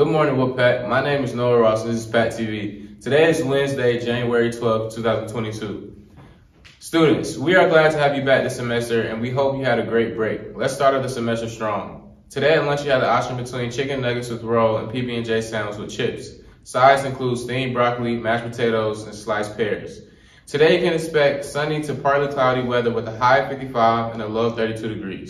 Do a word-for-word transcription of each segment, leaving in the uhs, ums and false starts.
Good morning, Wolfpack. My name is Noah Ross, and this is Pat T V. Today is Wednesday, January twelfth, two thousand twenty-two. Students, we are glad to have you back this semester, and we hope you had a great break. Let's start off the semester strong. Today at lunch, you had the option between chicken nuggets with roll and P B and J sandwich with chips. Sides include steamed broccoli, mashed potatoes, and sliced pears. Today, you can expect sunny to partly cloudy weather with a high of fifty-five and a low of thirty-two degrees.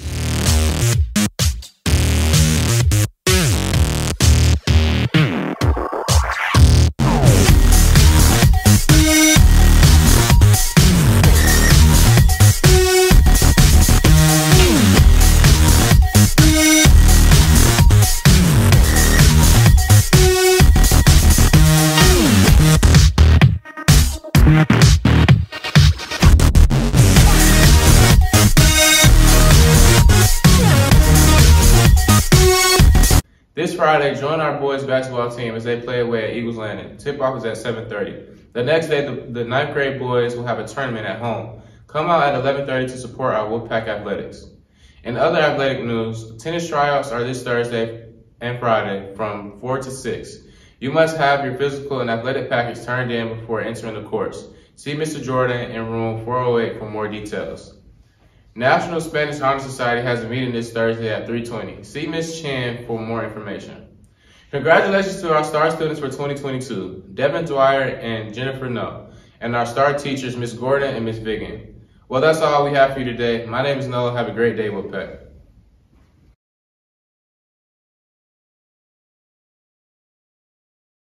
This Friday, join our boys basketball team as they play away at Eagles Landing. Tip-off is at seven thirty. The next day, the, the ninth grade boys will have a tournament at home. Come out at eleven thirty to support our Wolfpack athletics. In other athletic news, tennis tryouts are this Thursday and Friday from four to six. You must have your physical and athletic package turned in before entering the course. See Mister Jordan in room four oh eight for more details. National Spanish Honor Society has a meeting this Thursday at three twenty. See Miz Chen for more information. Congratulations to our star students for twenty twenty-two, Devin Dwyer and Jennifer No, and our star teachers, Miz Gordon and Miz Vigan. Well, that's all we have for you today. My name is Noah. Have a great day, Wolfpack.